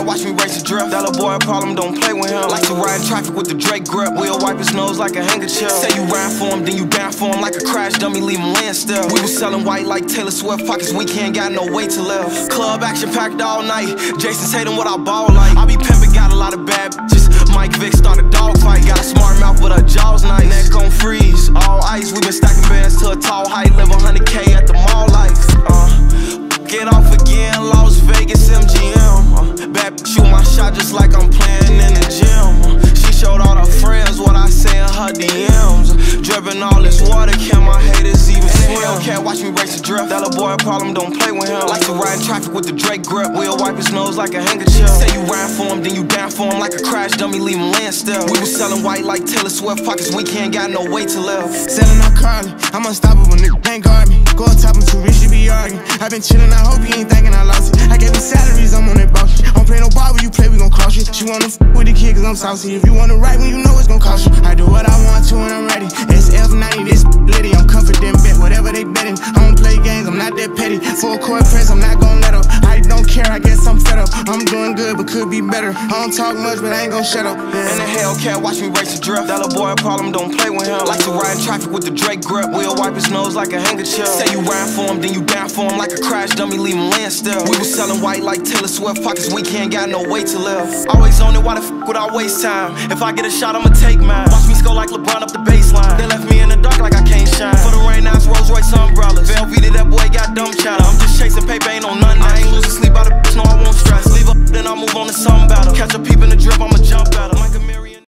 Hellcat, watch me race the drift. That little boy a problem, don't play with him. Like to ride in traffic with the Drake grip. We'll wipe his nose like a handkerchief. Say you ride for him, then you down for him like a crash dummy, leave him laying still. We was selling white like Taylor Swift. Pockets weekend, got no way to live. Club action packed all night. Jason's hating what I ball like. I be pimping, got a lot of bad bitches. Mike Vick start a dog fight. Got a smart mouth but her jaw's nice. Neck on freeze, all ice. We been stacking bands to a tall height. Live 100K at the mall life. Get off again, Las Vegas MGM. Bad bitch, shoot my shot just like I'm playing in the gym. She showed all her friends what I say in her DMs. Dripping all this water, can my haters even swim? Hellcat, watch me race the drift. That little boy a problem, don't play with him. Like to ride in traffic with the Drake grip. We'll wipe his nose like a handkerchief. Say you ride for him, then you down for him like a crash dummy, leave him laying still. We was selling white like Taylor Swift. Pockets weekend, got no way to live. Selling out Carly, I'm unstoppable, nigga, can't guard me. Go on top, I'm too rich, you be arguing. I been chillin', I hope you ain't thinking I lost it. I gave him salaries, I'm on that boss shit. I don't play no ball, when you play, we gon' cross shit. She wanna f with the kid, cause I'm saucy. If you wanna write when you know it's gon' cost you. I do what I want to when I'm ready. SF90, this litty, I'm confident, bet whatever they betting. I don't play games, I'm not that petty. Full court press, I'm not gon' let up. I don't care, I guess I'm fed up. I'm doing good, but could be better. I don't talk much, but I ain't gon' shut up. In the Hellcat, watch me race the drift. That little boy a problem, don't play with him. Like to ride in traffic with the Drake grip. We'll wipe his nose like a handkerchief. Say you ride for him, then you down for him like a crash dummy, leave him laying still. We was selling white like Taylor Swift. Pockets weekend, got no way to live. Always on it, why the f would I waste time? If I get a shot, I'ma take mine. Watch me score like LeBron up the baseline. They left me in the dark like I can't shine. For the rain, now it's Rolls Royce umbrellas. Velveeta, that boy got dumb chatter. I'm just chasing paper, ain't on nothing. I ain't losing sleep by the bitch, no I won't stress. Leave up, then I move on to something better. Catch a peeping